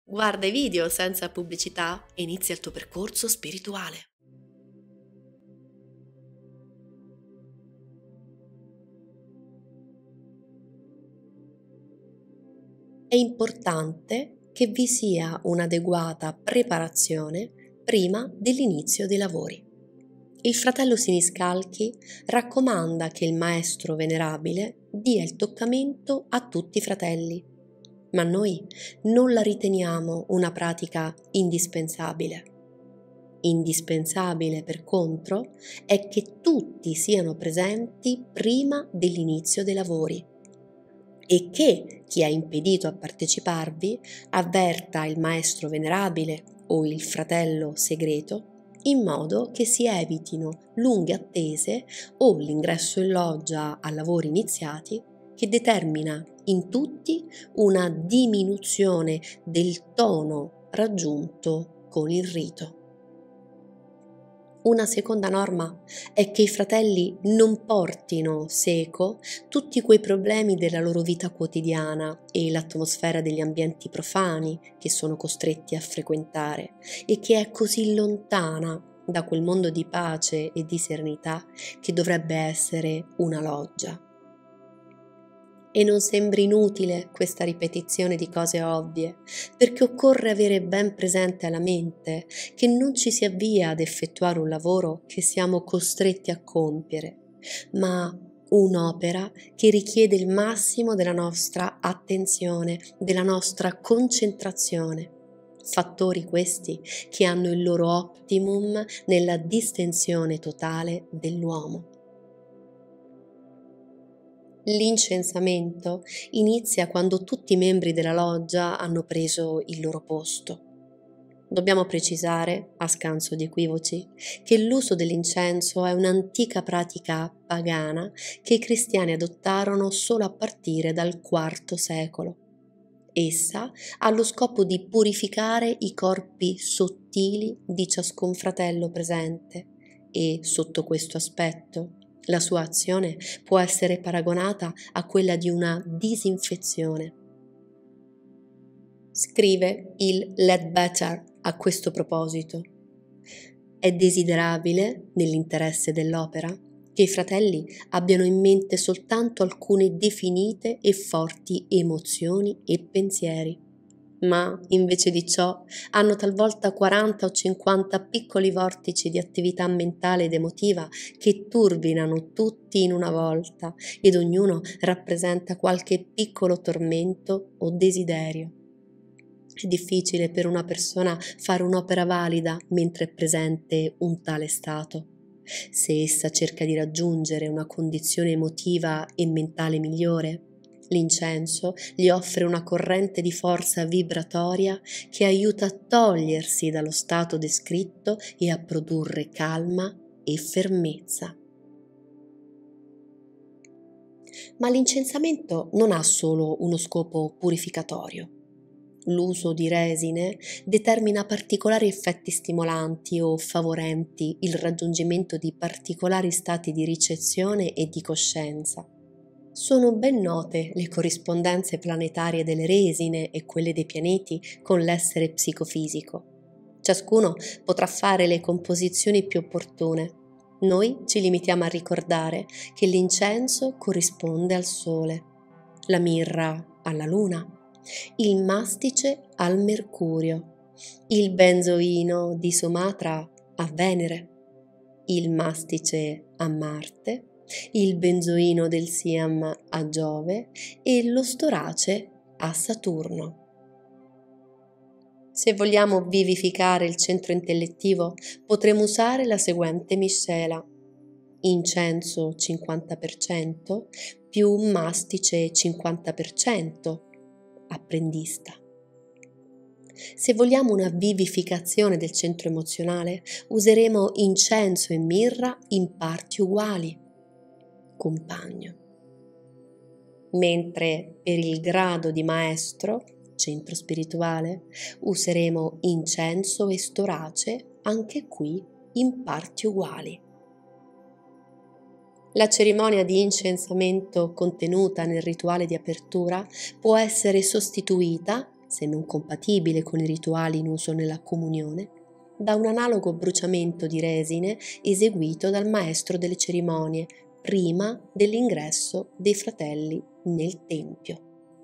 Guarda i video senza pubblicità e inizia il tuo percorso spirituale. È importante che vi sia un'adeguata preparazione prima dell'inizio dei lavori. Il fratello Siniscalchi raccomanda che il maestro venerabile dia il toccamento a tutti i fratelli, ma noi non la riteniamo una pratica indispensabile. Indispensabile, per contro, è che tutti siano presenti prima dell'inizio dei lavori e che chi ha impedito a parteciparvi avverta il maestro venerabile o il fratello segreto in modo che si evitino lunghe attese o l'ingresso in loggia a lavori iniziati che determina in tutti una diminuzione del tono raggiunto con il rito. Una seconda norma è che i fratelli non portino seco tutti quei problemi della loro vita quotidiana e l'atmosfera degli ambienti profani che sono costretti a frequentare e che è così lontana da quel mondo di pace e di serenità che dovrebbe essere una loggia. E non sembri inutile questa ripetizione di cose ovvie, perché occorre avere ben presente alla mente che non ci si avvia ad effettuare un lavoro che siamo costretti a compiere, ma un'opera che richiede il massimo della nostra attenzione, della nostra concentrazione. Fattori questi che hanno il loro optimum nella distensione totale dell'uomo. L'incensamento inizia quando tutti i membri della loggia hanno preso il loro posto. Dobbiamo precisare, a scanso di equivoci, che l'uso dell'incenso è un'antica pratica pagana che i cristiani adottarono solo a partire dal IV secolo. Essa ha lo scopo di purificare i corpi sottili di ciascun fratello presente e, sotto questo aspetto, la sua azione può essere paragonata a quella di una disinfezione. Scrive il Leadbetter a questo proposito. È desiderabile, nell'interesse dell'opera, che i fratelli abbiano in mente soltanto alcune definite e forti emozioni e pensieri, ma invece di ciò hanno talvolta 40 o 50 piccoli vortici di attività mentale ed emotiva che turbinano tutti in una volta ed ognuno rappresenta qualche piccolo tormento o desiderio. È difficile per una persona fare un'opera valida mentre è presente un tale stato. Se essa cerca di raggiungere una condizione emotiva e mentale migliore, l'incenso gli offre una corrente di forza vibratoria che aiuta a togliersi dallo stato descritto e a produrre calma e fermezza. Ma l'incensamento non ha solo uno scopo purificatorio. L'uso di resine determina particolari effetti stimolanti o favorenti il raggiungimento di particolari stati di ricezione e di coscienza. Sono ben note le corrispondenze planetarie delle resine e quelle dei pianeti con l'essere psicofisico. Ciascuno potrà fare le composizioni più opportune. Noi ci limitiamo a ricordare che l'incenso corrisponde al Sole, la mirra alla Luna, il mastice al Mercurio, il benzoino di Sumatra a Venere, il mastice a Marte, il benzoino del Siam a Giove e lo storace a Saturno. Se vogliamo vivificare il centro intellettivo, potremo usare la seguente miscela: incenso 50% più mastice 50%, apprendista. Se vogliamo una vivificazione del centro emozionale, useremo incenso e mirra in parti uguali, compagno. Mentre per il grado di maestro, centro spirituale, useremo incenso e storace, anche qui in parti uguali. La cerimonia di incensamento contenuta nel rituale di apertura può essere sostituita se non compatibile con i rituali in uso nella comunione, da un analogo bruciamento di resine eseguito dal maestro delle cerimonie prima dell'ingresso dei fratelli nel tempio.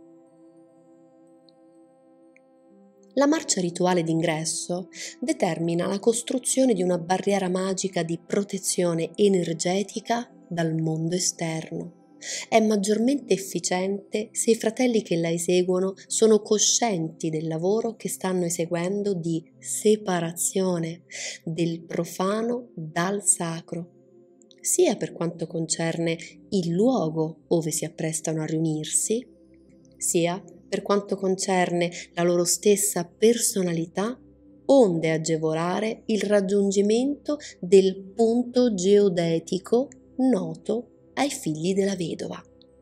La marcia rituale d'ingresso determina la costruzione di una barriera magica di protezione energetica dal mondo esterno. È maggiormente efficiente se i fratelli che la eseguono sono coscienti del lavoro che stanno eseguendo di separazione del profano dal sacro, sia per quanto concerne il luogo ove si apprestano a riunirsi, sia per quanto concerne la loro stessa personalità, onde agevolare il raggiungimento del punto geodetico noto ai figli della vedova.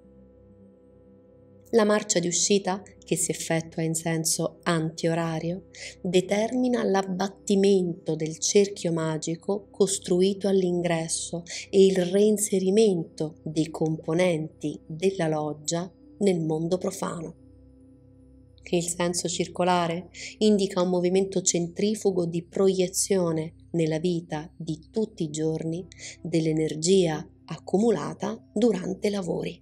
La marcia di uscita, che si effettua in senso antiorario, determina l'abbattimento del cerchio magico costruito all'ingresso e il reinserimento dei componenti della loggia nel mondo profano. Il senso circolare indica un movimento centrifugo di proiezione nella vita di tutti i giorni dell'energia accumulata durante i lavori.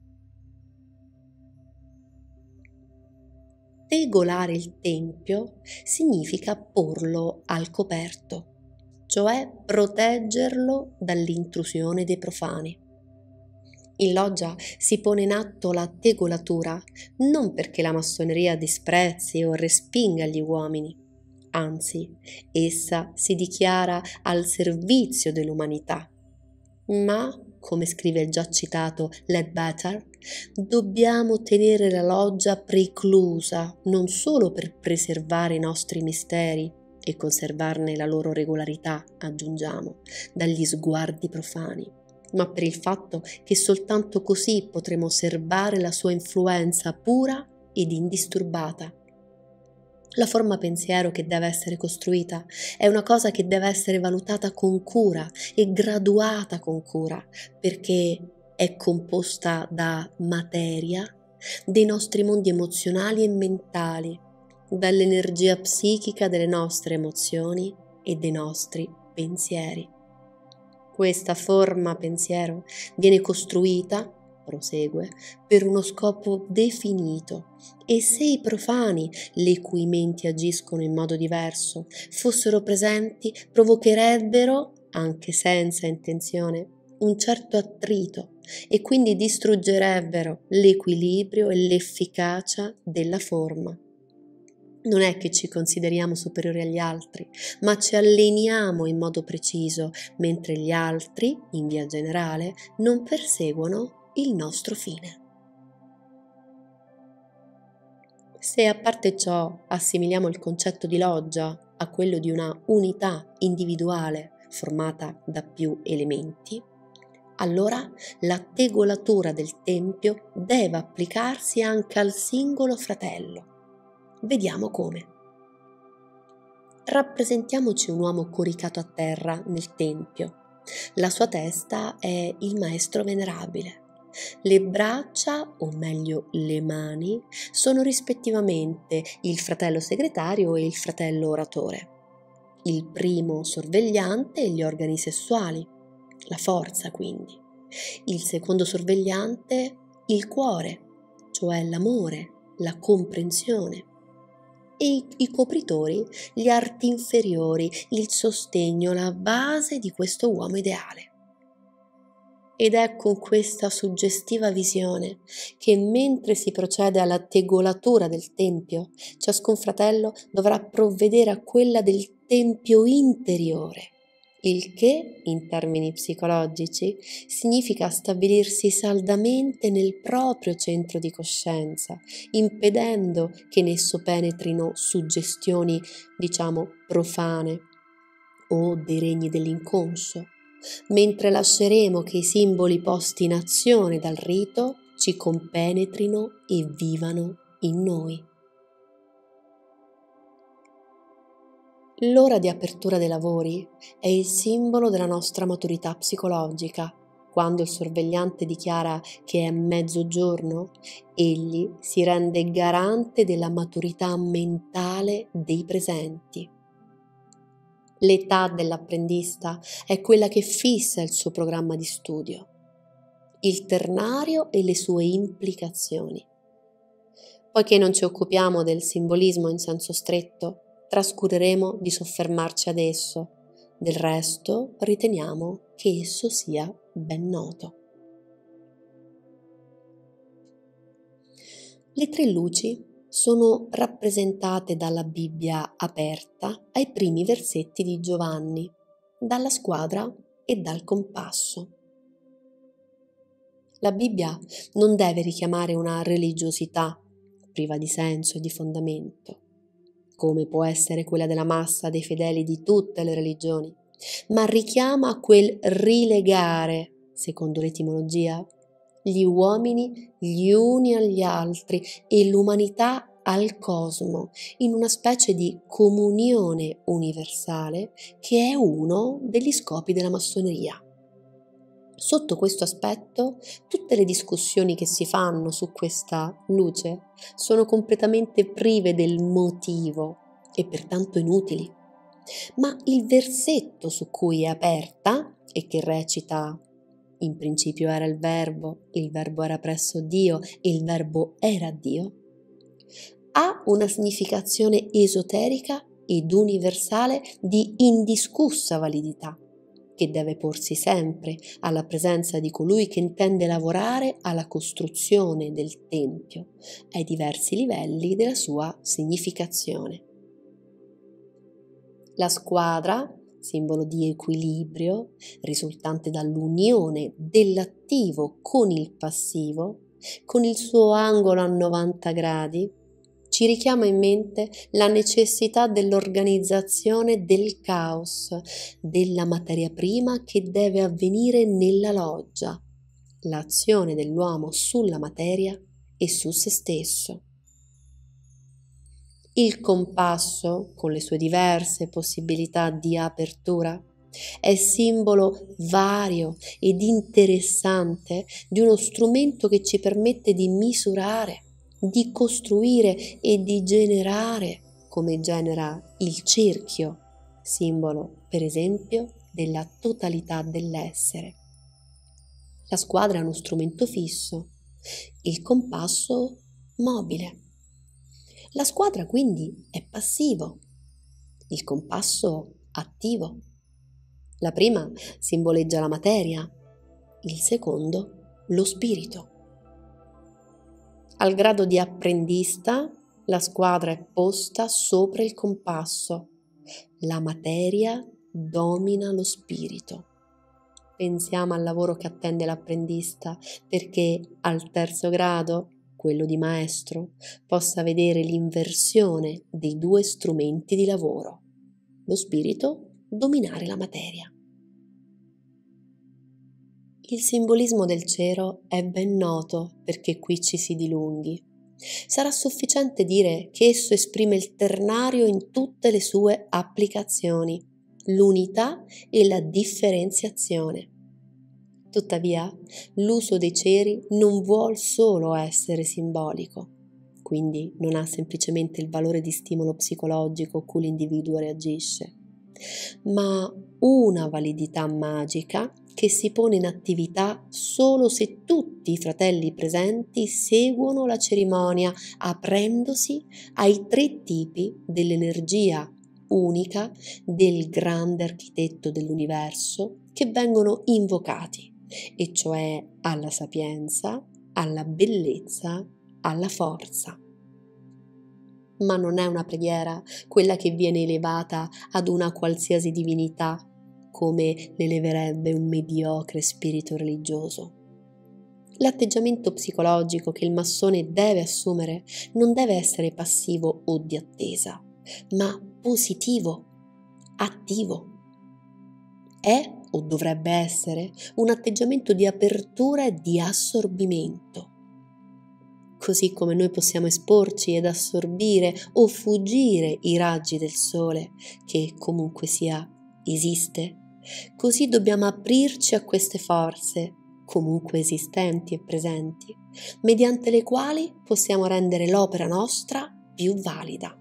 Tegolare il tempio significa porlo al coperto, cioè proteggerlo dall'intrusione dei profani. In loggia si pone in atto la tegolatura non perché la massoneria disprezzi o respinga gli uomini, anzi, essa si dichiara al servizio dell'umanità. Ma, come scrive il già citato Ledbetter, dobbiamo tenere la loggia preclusa non solo per preservare i nostri misteri e conservarne la loro regolarità, aggiungiamo, dagli sguardi profani, ma per il fatto che soltanto così potremo serbare la sua influenza pura ed indisturbata. La forma pensiero che deve essere costruita è una cosa che deve essere valutata con cura e graduata con cura, perché è composta da materia, dei nostri mondi emozionali e mentali, dall'energia psichica delle nostre emozioni e dei nostri pensieri. Questa forma pensiero viene costruita, prosegue, per uno scopo definito e se i profani, le cui menti agiscono in modo diverso, fossero presenti, provocherebbero, anche senza intenzione, un certo attrito e quindi distruggerebbero l'equilibrio e l'efficacia della forma. Non è che ci consideriamo superiori agli altri, ma ci alleniamo in modo preciso, mentre gli altri, in via generale, non perseguono il nostro fine. Se a parte ciò assimiliamo il concetto di loggia a quello di una unità individuale formata da più elementi, allora la tegolatura del tempio deve applicarsi anche al singolo fratello. Vediamo come. Rappresentiamoci un uomo coricato a terra nel tempio. La sua testa è il maestro venerabile. Le braccia, o meglio le mani, sono rispettivamente il fratello segretario e il fratello oratore. Il primo sorvegliante e gli organi sessuali, la forza quindi. Il secondo sorvegliante, il cuore, cioè l'amore, la comprensione. E i copritori, gli arti inferiori, il sostegno, la base di questo uomo ideale. Ed è con questa suggestiva visione che mentre si procede alla tegolatura del tempio, ciascun fratello dovrà provvedere a quella del tempio interiore, il che, in termini psicologici, significa stabilirsi saldamente nel proprio centro di coscienza, impedendo che in esso penetrino suggestioni, profane o dei regni dell'inconscio, mentre lasceremo che i simboli posti in azione dal rito ci compenetrino e vivano in noi. L'ora di apertura dei lavori è il simbolo della nostra maturità psicologica, quando il sorvegliante dichiara che è mezzogiorno, egli si rende garante della maturità mentale dei presenti. L'età dell'apprendista è quella che fissa il suo programma di studio, il ternario e le sue implicazioni. Poiché non ci occupiamo del simbolismo in senso stretto, trascureremo di soffermarci ad esso. Del resto, riteniamo che esso sia ben noto. Le tre luci sono rappresentate dalla Bibbia aperta ai primi versetti di Giovanni, dalla squadra e dal compasso. La Bibbia non deve richiamare una religiosità priva di senso e di fondamento, come può essere quella della massa dei fedeli di tutte le religioni, ma richiama quel rilegare, secondo l'etimologia, gli uomini gli uni agli altri e l'umanità al cosmo, in una specie di comunione universale che è uno degli scopi della massoneria. Sotto questo aspetto, tutte le discussioni che si fanno su questa luce sono completamente prive del motivo e pertanto inutili. Ma il versetto su cui è aperta e che recita: in principio era il verbo era presso Dio e il verbo era Dio, ha una significazione esoterica ed universale di indiscussa validità, che deve porsi sempre alla presenza di colui che intende lavorare alla costruzione del Tempio, ai diversi livelli della sua significazione. La squadra, simbolo di equilibrio, risultante dall'unione dell'attivo con il passivo, con il suo angolo a 90 gradi, ci richiama in mente la necessità dell'organizzazione del caos, della materia prima che deve avvenire nella loggia, l'azione dell'uomo sulla materia e su se stesso. Il compasso, con le sue diverse possibilità di apertura, è simbolo vario ed interessante di uno strumento che ci permette di misurare, di costruire e di generare, come genera il cerchio, simbolo, per esempio, della totalità dell'essere. La squadra è uno strumento fisso, il compasso mobile. La squadra quindi è passivo, il compasso attivo. La prima simboleggia la materia, il secondo lo spirito. Al grado di apprendista, la squadra è posta sopra il compasso. La materia domina lo spirito. Pensiamo al lavoro che attende l'apprendista perché al terzo grado, quello di maestro, possa vedere l'inversione dei due strumenti di lavoro. Lo spirito dominare la materia. Il simbolismo del cero è ben noto perché qui ci si dilunghi. Sarà sufficiente dire che esso esprime il ternario in tutte le sue applicazioni, l'unità e la differenziazione. Tuttavia, l'uso dei ceri non vuol solo essere simbolico, quindi non ha semplicemente il valore di stimolo psicologico cui l'individuo reagisce, ma una validità magica che si pone in attività solo se tutti i fratelli presenti seguono la cerimonia aprendosi ai tre tipi dell'energia unica del grande architetto dell'universo che vengono invocati, e cioè alla sapienza, alla bellezza, alla forza. Ma non è una preghiera quella che viene elevata ad una qualsiasi divinità, come l'eleverebbe un mediocre spirito religioso. L'atteggiamento psicologico che il massone deve assumere non deve essere passivo o di attesa, ma positivo, attivo. È o dovrebbe essere un atteggiamento di apertura e di assorbimento. Così come noi possiamo esporci ed assorbire o fuggire i raggi del sole, che comunque sia esiste, così dobbiamo aprirci a queste forze comunque esistenti e presenti, mediante le quali possiamo rendere l'opera nostra più valida.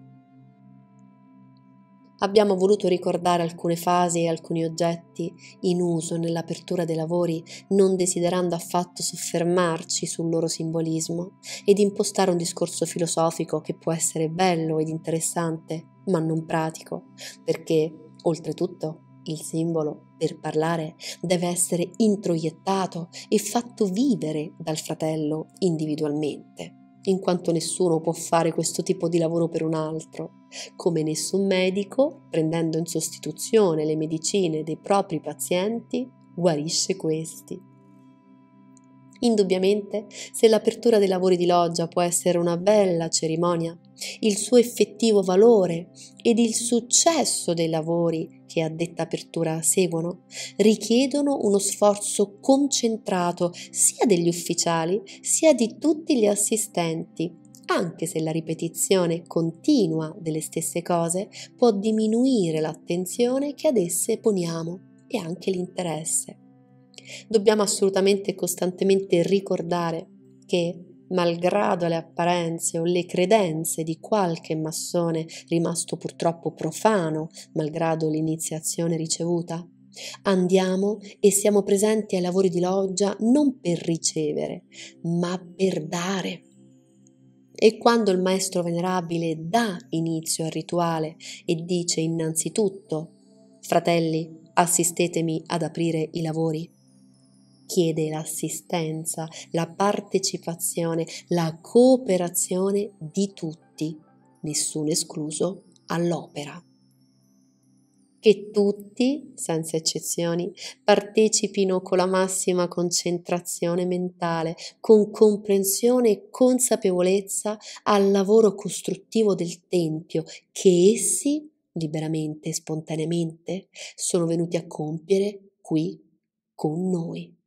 Abbiamo voluto ricordare alcune fasi e alcuni oggetti in uso nell'apertura dei lavori, non desiderando affatto soffermarci sul loro simbolismo ed impostare un discorso filosofico che può essere bello ed interessante, ma non pratico, perché, oltretutto, il simbolo, per parlare, deve essere introiettato e fatto vivere dal fratello individualmente, in quanto nessuno può fare questo tipo di lavoro per un altro, come nessun medico, prendendo in sostituzione le medicine dei propri pazienti, guarisce questi. Indubbiamente, se l'apertura dei lavori di loggia può essere una bella cerimonia, il suo effettivo valore ed il successo dei lavori che a detta apertura seguono richiedono uno sforzo concentrato sia degli ufficiali sia di tutti gli assistenti, anche se la ripetizione continua delle stesse cose può diminuire l'attenzione che ad esse poniamo e anche l'interesse. Dobbiamo assolutamente e costantemente ricordare che, malgrado le apparenze o le credenze di qualche massone rimasto purtroppo profano, malgrado l'iniziazione ricevuta, andiamo e siamo presenti ai lavori di loggia non per ricevere, ma per dare. E quando il maestro venerabile dà inizio al rituale e dice innanzitutto: "Fratelli, assistetemi ad aprire i lavori", chiede l'assistenza, la partecipazione, la cooperazione di tutti, nessuno escluso, all'opera. Che tutti, senza eccezioni, partecipino con la massima concentrazione mentale, con comprensione e consapevolezza al lavoro costruttivo del Tempio che essi, liberamente e spontaneamente, sono venuti a compiere qui con noi.